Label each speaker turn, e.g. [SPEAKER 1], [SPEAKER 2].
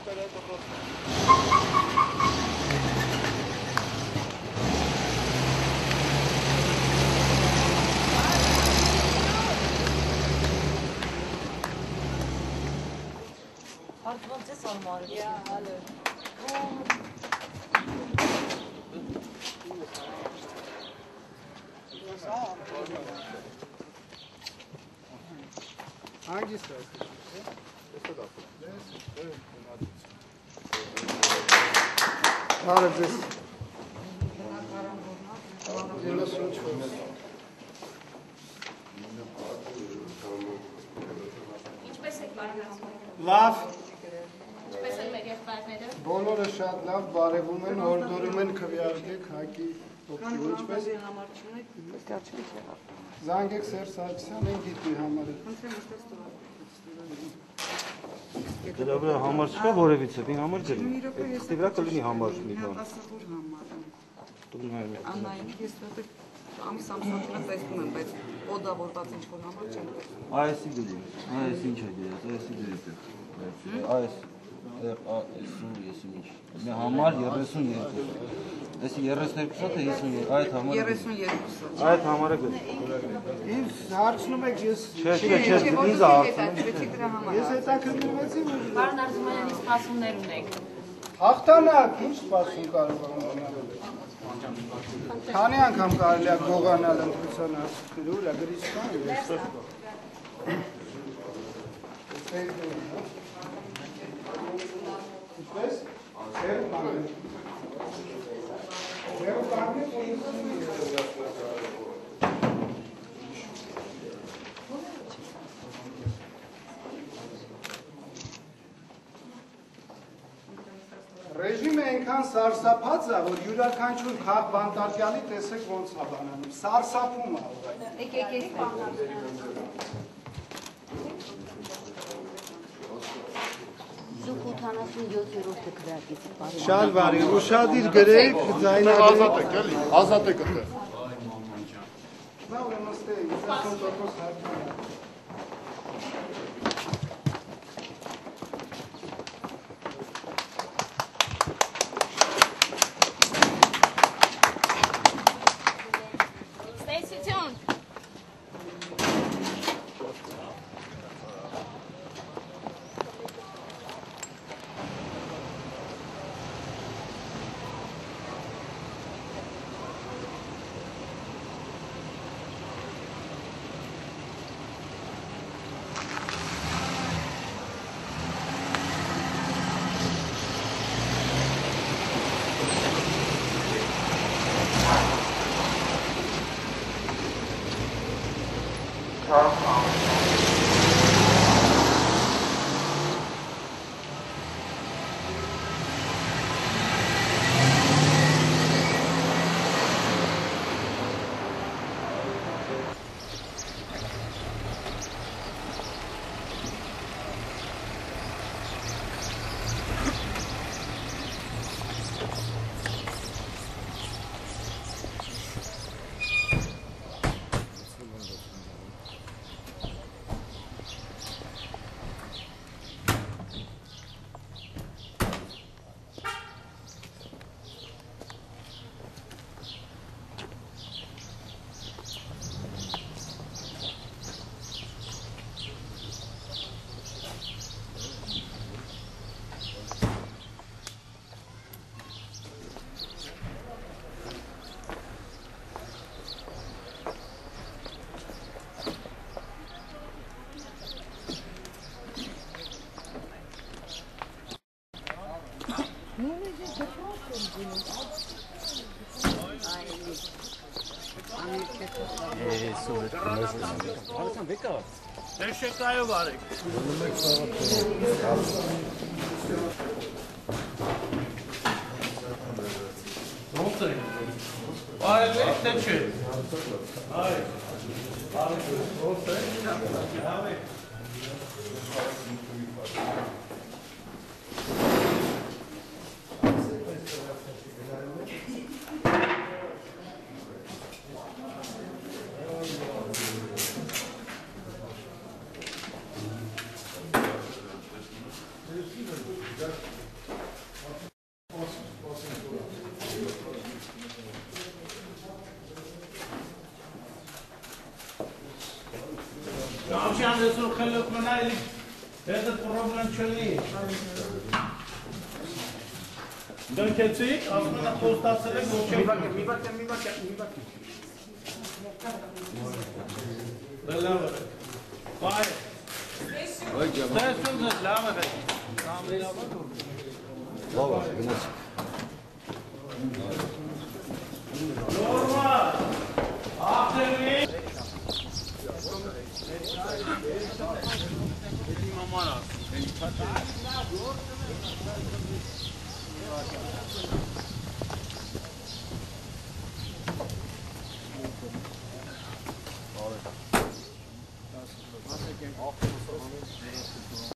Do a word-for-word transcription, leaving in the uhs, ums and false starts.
[SPEAKER 1] Hangisi? Haracız. Լավ Բոլորը շատ լավ բարևում են, հորդորում են քվեարկեք հակի օգտի ինչպես Զանգեք Սերժ Սարգսյան են գիտի համարը
[SPEAKER 2] Դրա վրա համար չկա որևիցե, մի համար ջեր Ստի վրա կլինի համար մի բան
[SPEAKER 3] Աննային, ես ամիս ամսանցունը տեսնում եմ, բայց օդավորված ինչ-որ համար չեմ տեսնում
[SPEAKER 2] Այսի գլի, այս ինչ է դերած, այսի դերած Այս Մի համար երեսուն երկու Էսի երեսուն երկուսա թե այդ համարը
[SPEAKER 3] երեսուն երկուսը
[SPEAKER 2] Այդ համարը գլի
[SPEAKER 1] Ինձ հարցնում եք ես
[SPEAKER 2] Չէ, չէ, չէ, ինձ հարցնում
[SPEAKER 1] Ես հետաքրքրվեցի
[SPEAKER 4] Պարոն Արզումանյանի սպասումներ ունեք
[SPEAKER 1] Հաղթանակ, ինչ սպասում կարող ունենալ Քանի անգամ կարելի է գողանալ ընտրության ասուլքները, ուր է գրիչ կան Ինչպես? Հերու կանգնի Հերու կանգնի Ռեժիմը այնքան սարսափած է, որ յուրաքանչյուր քաղ բանտարկյալի տեսեք ոնց է բանանում, սարսափում է
[SPEAKER 4] Եք եք եք
[SPEAKER 5] Զուք ութանասունյոթերորդը քվեարկեցիք բարի
[SPEAKER 1] Շատ բարի, ուշադիր գրեք, ձայնագրեք
[SPEAKER 6] Ազատ եք էլի, ազատ եք ըտեղ
[SPEAKER 1] Նա ուրեմն ստեի, ութանասուն տոկոս հարցում է
[SPEAKER 7] Teşekkür var. Olsun. Hayır, teşekkür. Hayır. Olsun. Abi.
[SPEAKER 6] Thank you.
[SPEAKER 7] Amcan Resul Khalif Manayli. Этот problem չլինի։ Դնքեցիք, ասում են խոստացել եք, ոչ չեք։ Մի բակ է, մի բակ է, մի բակ է, մի բակ է։ Դա լավ է։ Բայ։ Ստեսուն ձեզ լավ է։
[SPEAKER 2] Լավ է, գնաց։
[SPEAKER 7] Նորմալ։ Ախտերի։ Մամարա